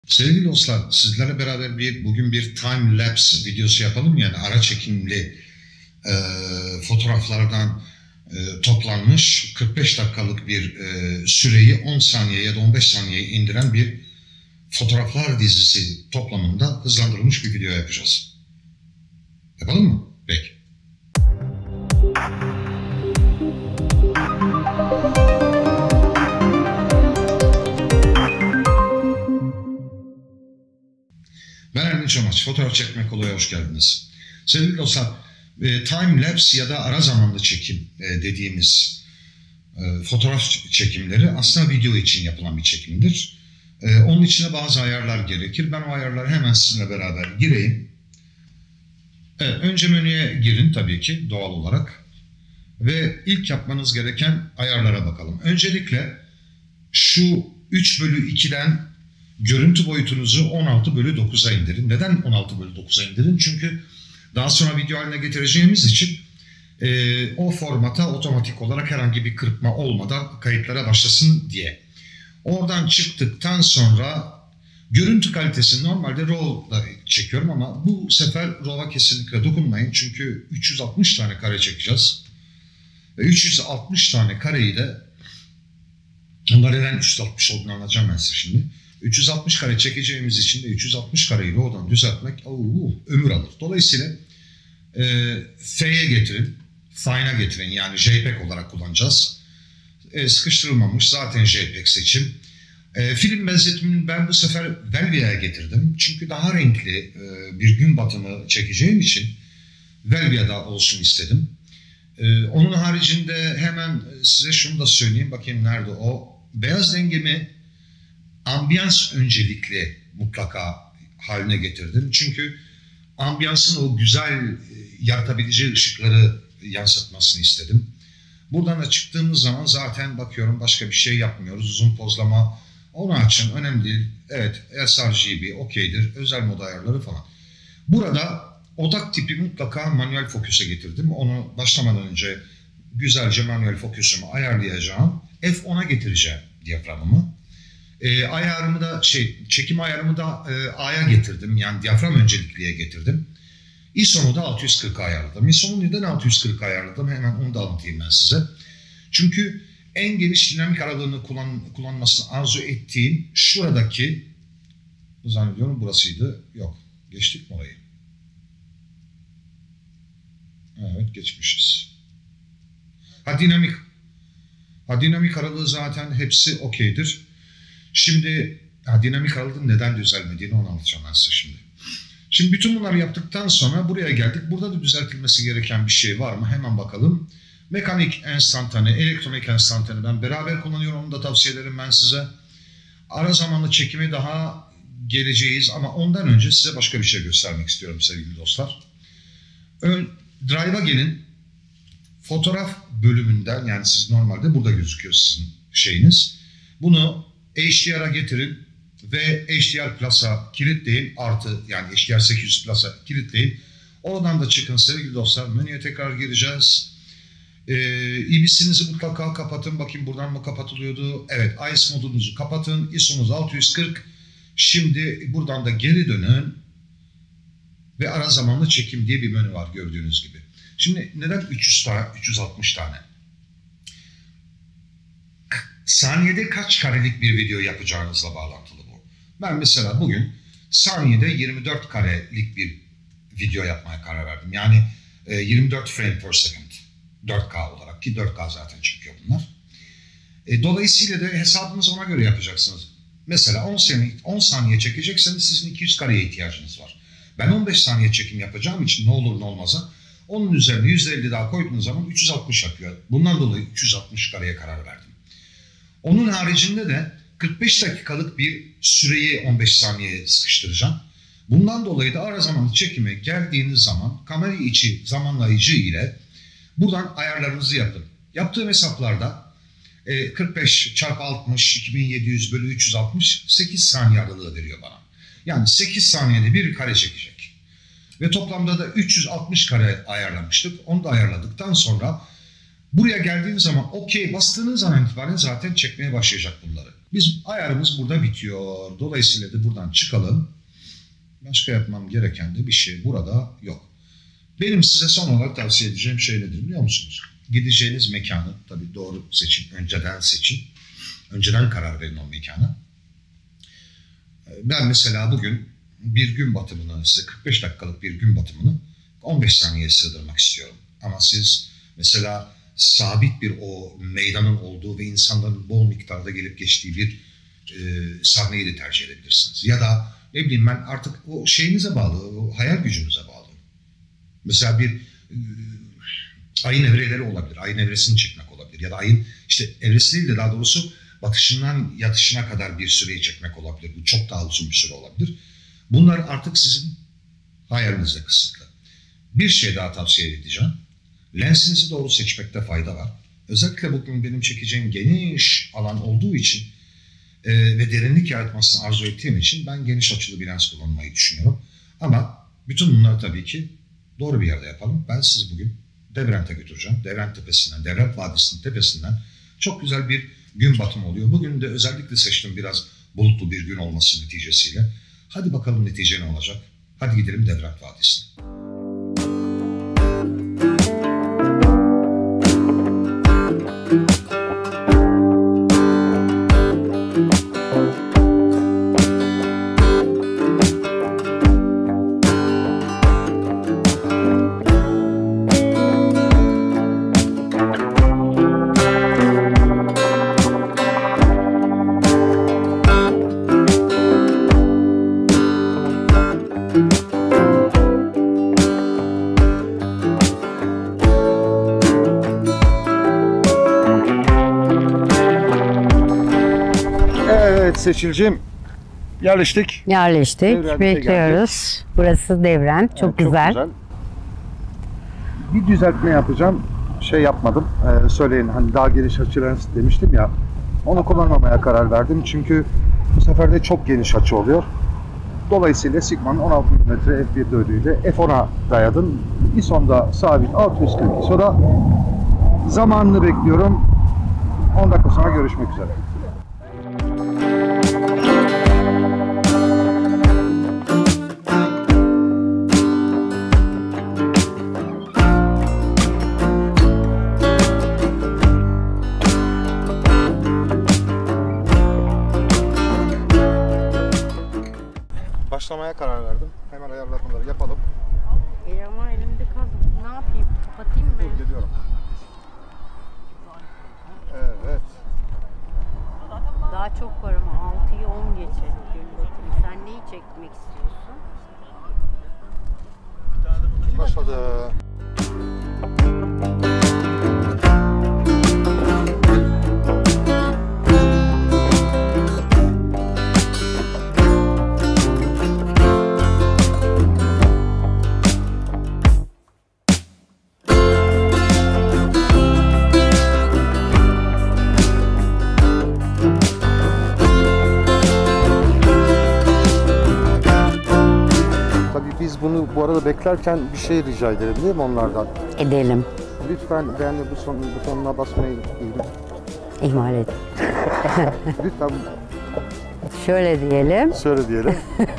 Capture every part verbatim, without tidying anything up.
Sevgili dostlar, sizlerle beraber bir bugün bir time lapse videosu yapalım. Yani ara çekimli e, fotoğraflardan e, toplanmış kırk beş dakikalık bir e, süreyi on saniye ya da on beş saniyeye indiren bir fotoğraflar dizisi toplamında hızlandırılmış bir video yapacağız. Yapalım mı? Peki. Ben Ermin Çomaç, fotoğraf çekmek kolaya hoş geldiniz. Sevgili dostlar, e, time lapse ya da ara zamanlı çekim e, dediğimiz e, fotoğraf çekimleri aslında video için yapılan bir çekimdir. E, onun içine bazı ayarlar gerekir. Ben o ayarları hemen sizinle beraber gireyim. Evet, önce menüye girin tabii ki doğal olarak. Ve ilk yapmanız gereken ayarlara bakalım. Öncelikle şu üç bölü ikiden görüntü boyutunuzu on altı bölü dokuza indirin. Neden on altı bölü dokuza indirin? Çünkü daha sonra video haline getireceğimiz için e, o formata otomatik olarak herhangi bir kırpma olmadan kayıtlara başlasın diye. Oradan çıktıktan sonra görüntü kalitesini normalde RAW'da çekiyorum ama bu sefer RAW'a kesinlikle dokunmayın. Çünkü üç yüz altmış tane kare çekeceğiz. Ve üç yüz altmış tane kareyi de bunlar neden üç yüz altmış olduğunu anlatacağım ben size şimdi. üç yüz altmış kare çekeceğimiz için de üç yüz altmış kareyi RAW'dan düzeltmek oo, ömür alır. Dolayısıyla e, F'ye getirin, Fine'a getirin, yani JPEG olarak kullanacağız. E, sıkıştırılmamış zaten JPEG seçim. E, film benzetimini ben bu sefer Velvia'ya getirdim. Çünkü daha renkli e, bir gün batımı çekeceğim için Velvia'da olsun istedim. E, onun haricinde hemen size şunu da söyleyeyim, bakayım nerede o. Beyaz dengemi ambiyans öncelikli mutlaka haline getirdim. Çünkü ambiyansın o güzel yaratabileceği ışıkları yansıtmasını istedim. Buradan da çıktığımız zaman zaten bakıyorum başka bir şey yapmıyoruz. Uzun pozlama onu açın, önemli değil. Evet, S R G B okeydir. Özel mod ayarları falan. Burada odak tipi mutlaka manuel fokusa getirdim. Onu başlamadan önce güzelce manuel fokusumu ayarlayacağım. F on'a getireceğim diyaframımı. E, ayarımı da şey çekim ayarımı da e, A'ya getirdim. Yani diyafram öncelikliye getirdim. I S O'mu da altı yüz kırk'a ayarladım. I S O'mu neden altı yüz kırk'a ayarladım? Hemen onu da anlatayım ben size. Çünkü en geniş dinamik aralığını kullan, kullanmasını arzu ettiğim şuradaki, zannediyorum burasıydı. Yok. Geçtik mi orayı? Evet, geçmişiz. Ha dinamik. Ha dinamik aralığı zaten hepsi okeydir. Şimdi ha, dinamik aralığın neden düzelmediğini onu anlatacağım ben size şimdi. Şimdi bütün bunları yaptıktan sonra buraya geldik. Burada da düzeltilmesi gereken bir şey var mı? Hemen bakalım. Mekanik enstantane, elektronik enstantane ben beraber kullanıyorum. Onu da tavsiye ederim ben size. Ara zamanlı çekime daha geleceğiz ama ondan önce size başka bir şey göstermek istiyorum sevgili dostlar. Ön, Drive'a gelin. Fotoğraf bölümünden, yani siz normalde burada gözüküyor sizin şeyiniz. Bunu H D R'a getirin ve H D R Plus'a kilitleyin, artı yani H D R sekiz yüz Plus'a kilitleyin. Oradan da çıkın sevgili dostlar, menüye tekrar gireceğiz. Ee, I B S'inizi mutlaka kapatın, bakayım buradan mı kapatılıyordu? Evet, I S O modunuzu kapatın, I S O'nuz altı yüz kırk. Şimdi buradan da geri dönün ve ara zamanlı çekim diye bir menü var gördüğünüz gibi. Şimdi neden üç yüz tane, üç yüz altmış tane? Saniyede kaç karelik bir video yapacağınızla bağlantılı bu. Ben mesela bugün saniyede yirmi dört karelik bir video yapmaya karar verdim. Yani yirmi dört frame per second. dört K olarak, ki dört K zaten çekiyor bunlar. E, dolayısıyla da hesabınızı ona göre yapacaksınız. Mesela on saniye, on saniye çekecekseniz sizin iki yüz kareye ihtiyacınız var. Ben on beş saniye çekim yapacağım için ne olur ne olmaz'a onun üzerine yüzde elli daha koyduğunuz zaman üç yüz altmış yapıyor. Bundan dolayı üç yüz altmış kareye karar verdim. Onun haricinde de kırk beş dakikalık bir süreyi on beş saniyeye sıkıştıracağım. Bundan dolayı da ara zamanlı çekime geldiğiniz zaman kamera içi zamanlayıcı ile buradan ayarlarınızı yapın. Yaptığım hesaplarda kırk beş çarpı altmış iki bin yedi yüz bölü üç yüz altmış sekiz saniye aralığı veriyor bana. Yani sekiz saniyede bir kare çekecek. Ve toplamda da üç yüz altmış kare ayarlamıştık. Onu da ayarladıktan sonra Buraya geldiğiniz zaman okey bastığınız an itibaren zaten çekmeye başlayacak bunları. Biz ayarımız burada bitiyor. Dolayısıyla da buradan çıkalım. Başka yapmam gereken de bir şey burada yok. Benim size son olarak tavsiye edeceğim şey nedir biliyor musunuz? Gideceğiniz mekanı tabii doğru seçin, önceden seçin. Önceden karar verin o mekana. Ben mesela bugün bir gün batımını, size kırk beş dakikalık bir gün batımını on beş saniyeye sığdırmak istiyorum. Ama siz mesela sabit bir o meydanın olduğu ve insanların bol miktarda gelip geçtiği bir e, sahneyi de tercih edebilirsiniz. Ya da ne bileyim ben artık o şeyinize bağlı, o hayal gücünüze bağlı. Mesela bir e, ayın evreleri olabilir, ayın evresini çekmek olabilir. Ya da ayın işte evresi değil de daha doğrusu batışından yatışına kadar bir süreyi çekmek olabilir. Bu çok daha uzun bir süre olabilir. Bunlar artık sizin hayalinizde kısıtlı. Bir şey daha tavsiye edeceğim. Lensinizi doğru seçmekte fayda var. Özellikle bugün benim çekeceğim geniş alan olduğu için e, ve derinlik yaratmasını arzu ettiğim için ben geniş açılı bir lens kullanmayı düşünüyorum. Ama bütün bunları tabii ki doğru bir yerde yapalım. Ben sizi bugün Devrent'e götüreceğim. Devrent Tepesi'nden, Devrent Vadisi'nin tepesinden çok güzel bir gün batımı oluyor. Bugün de özellikle seçtim biraz bulutlu bir gün olması neticesiyle. Hadi bakalım netice ne olacak? Hadi gidelim Devrent Vadisi'ne. Seçilciğim, yerleştik. Yerleştik. Devrent'e Bekliyoruz. geldik. Burası Devrent. Çok, Evet, güzel. çok güzel. Bir düzeltme yapacağım. Şey yapmadım. Ee, söyleyin hani daha geniş açı lens demiştim ya. Onu kullanmamaya karar verdim. Çünkü bu sefer de çok geniş açı oluyor. Dolayısıyla Sigma'nın on altı milimetre f bir dördüğüyle f ona dayadım. I S O'da sabit altı yüz kırk I S O'da. Zamanını bekliyorum. on dakika sonra görüşmek üzere. Başlamaya karar verdim. Hemen ayarlamaları yapalım. E ama elimde kaldı. Ne yapayım? Kapatayım mı? Dur geliyorum. Evet. Daha çok var ama altıyı on geçe. Gün batımı. Sen neyi çekmek istiyorsun? Başladı. Biz bunu bu arada beklerken bir şey rica edelim değil mi onlardan? Edelim. Lütfen beğeni buton, butonuna basmayı İhmal et. lütfen Şöyle diyelim. şöyle diyelim.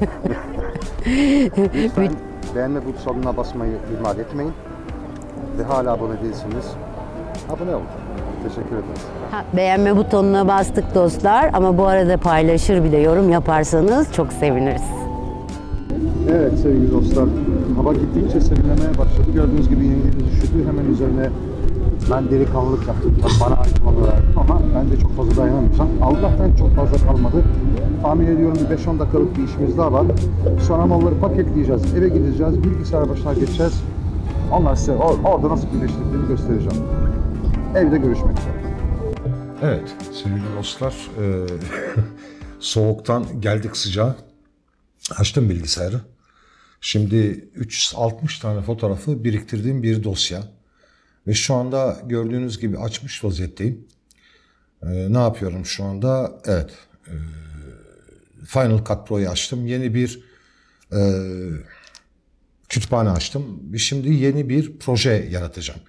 Lütfen beğenme butonuna basmayı ihmal etmeyin. Ve hala abone değilsiniz. Abone olun. Teşekkür ederiz. Ha, beğenme butonuna bastık dostlar ama bu arada paylaşır bir de yorum yaparsanız çok seviniriz. Evet sevgili dostlar, hava gittikçe serinlemeye başladı. Gördüğünüz gibi yengemiz üşüdü. Hemen üzerine ben delikanlılık yaptım. Bana ait olanı verdim ama ben de çok fazla dayanamayacağım. Allah'tan çok fazla kalmadı. Tahmin ediyorum bir beş on dakikalık bir işimiz daha var. Sonra malları paketleyeceğiz, eve gideceğiz, bilgisayar başına geçeceğiz. Onlar size or orada nasıl birleştirdiğini göstereceğim. Evde görüşmek üzere. Evet sevgili dostlar, e, soğuktan geldik sıcağa. Açtım bilgisayarı. Şimdi üç yüz altmış tane fotoğrafı biriktirdiğim bir dosya. Ve şu anda gördüğünüz gibi açmış vaziyetteyim. Ee, ne yapıyorum şu anda? Evet. E, Final Cut Pro'yu açtım. Yeni bir e, kütüphane açtım. Şimdi yeni bir proje yaratacağım.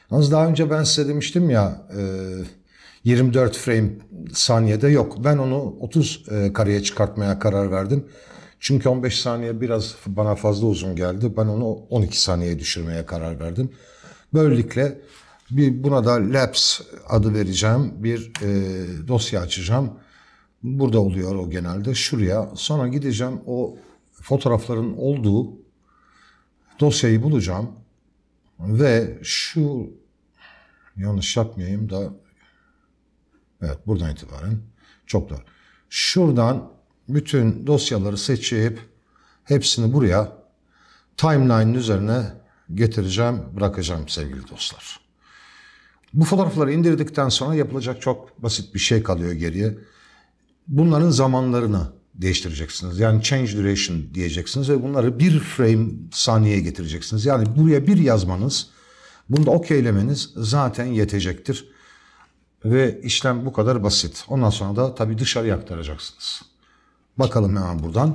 Az daha önce ben size demiştim ya e, yirmi dört frame saniyede yok. Ben onu otuz e, kareye çıkartmaya karar verdim. Çünkü on beş saniye biraz bana fazla uzun geldi. Ben onu on iki saniyeye düşürmeye karar verdim. Böylelikle bir, buna da Labs adı vereceğim. Bir e, dosya açacağım. Burada oluyor o genelde. Şuraya. Sonra gideceğim o fotoğrafların olduğu dosyayı bulacağım. Ve şu yanlış yapmayayım da evet buradan itibaren çok doğru. Şuradan bütün dosyaları seçip hepsini buraya timeline'ın üzerine getireceğim, bırakacağım sevgili dostlar. Bu fotoğrafları indirdikten sonra yapılacak çok basit bir şey kalıyor geriye. Bunların zamanlarını değiştireceksiniz. Yani change duration diyeceksiniz ve bunları bir frame saniyeye getireceksiniz. Yani buraya bir yazmanız, bunu da okeylemeniz zaten yetecektir. Ve işlem bu kadar basit. Ondan sonra da tabii dışarıya aktaracaksınız. Bakalım hemen buradan.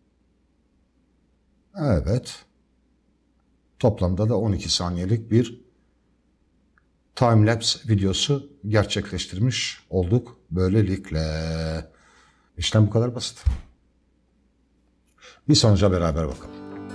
Evet. Toplamda da on iki saniyelik bir timelapse videosu gerçekleştirmiş olduk. Böylelikle işlem bu kadar basit. Bir sonuca beraber bakalım.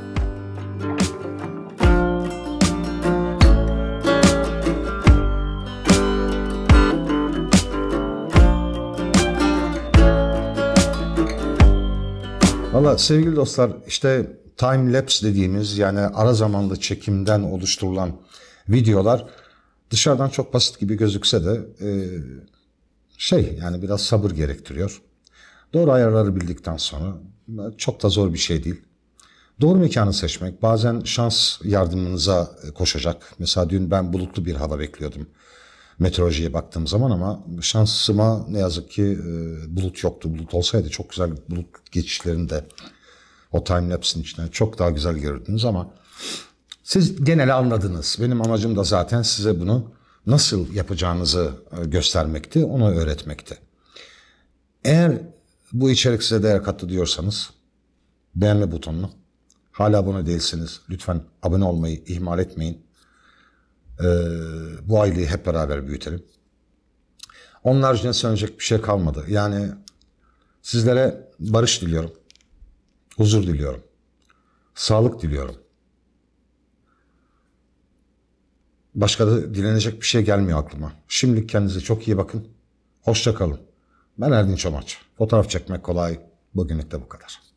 Valla sevgili dostlar işte time lapse dediğimiz yani ara zamanlı çekimden oluşturulan videolar dışarıdan çok basit gibi gözükse de e, şey yani biraz sabır gerektiriyor. Doğru ayarları bildikten sonra çok da zor bir şey değil. Doğru mekanı seçmek bazen şans yardımınıza koşacak. Mesela dün ben bulutlu bir hava bekliyordum meteorolojiye baktığım zaman ama şansıma ne yazık ki e, bulut yoktu. Bulut olsaydı çok güzel bulut geçişlerinde o timelapse'in içine çok daha güzel görürdünüz ama siz genelde anladınız. Benim amacım da zaten size bunu nasıl yapacağınızı göstermekti, onu öğretmekti. Eğer bu içerik size değer kattı diyorsanız beğenme butonunu, hala abone değilseniz lütfen abone olmayı ihmal etmeyin. Ee, bu aileyi hep beraber büyütelim. Onun haricinde söyleyecek bir şey kalmadı. Yani sizlere barış diliyorum, huzur diliyorum, sağlık diliyorum. Başka da dilenecek bir şey gelmiyor aklıma. Şimdilik kendinize çok iyi bakın. Hoşça kalın. Ben Erdinç Omaç. Fotoğraf çekmek kolay. Bugünlük de bu kadar.